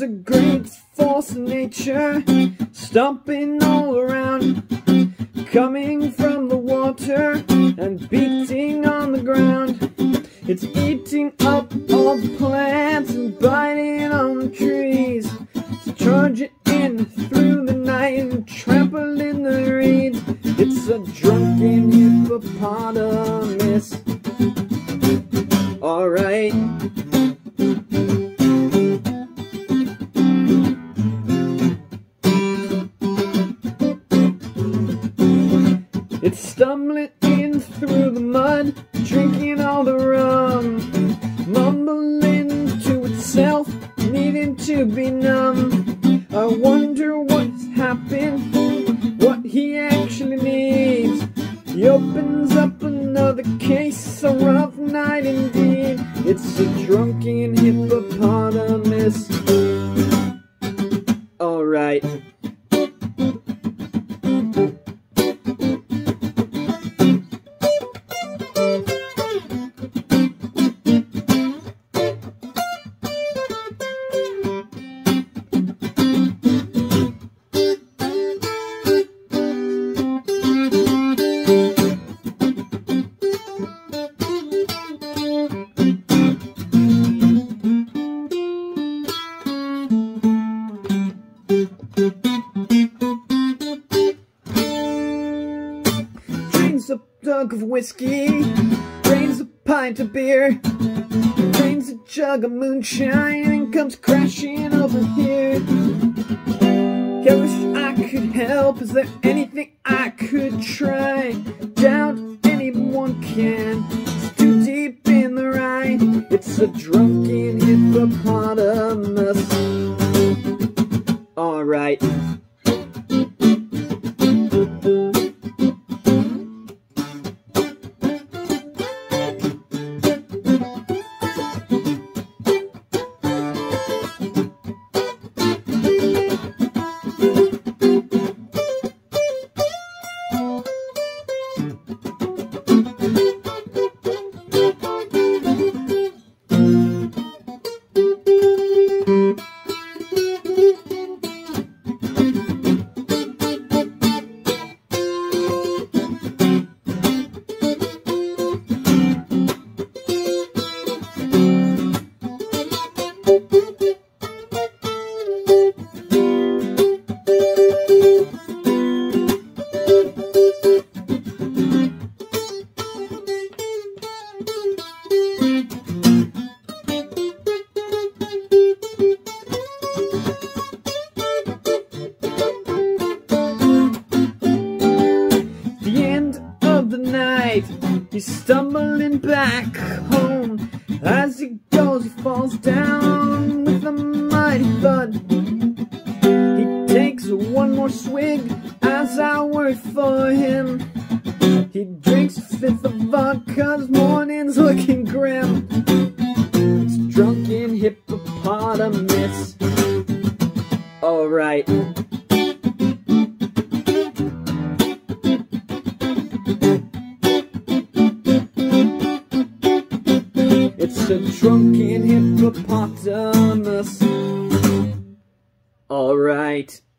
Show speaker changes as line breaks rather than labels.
There's a great force in nature, stomping all around, coming from the water and beating on the ground. It's eating up all the plants and biting on the trees. It's charging in through the night and trampling the reeds. It's a drunken hippopotamus. Alright. It's stumbling in through the mud, drinking all the rum, mumbling to itself, needing to be numb. I wonder what's happened, what he actually needs. He opens up another case, a rough night indeed. It's a drunken hippopotamus. Alright. Drains a jug of whiskey, drains a pint of beer, drains a jug of moonshine and comes crashing over here. I wish I could help, is there anything I could try? Doubt anyone can, it's too deep in the ride. It's a drunken hippopotamus. Alright. He's stumbling back home. As he goes, he falls down with a mighty thud. He takes one more swig as I worry for him. He drinks a fifth of vodka, his morning's looking grim. It's drunken hippopotamus. Alright. It's a drunken hippopotamus. Alright.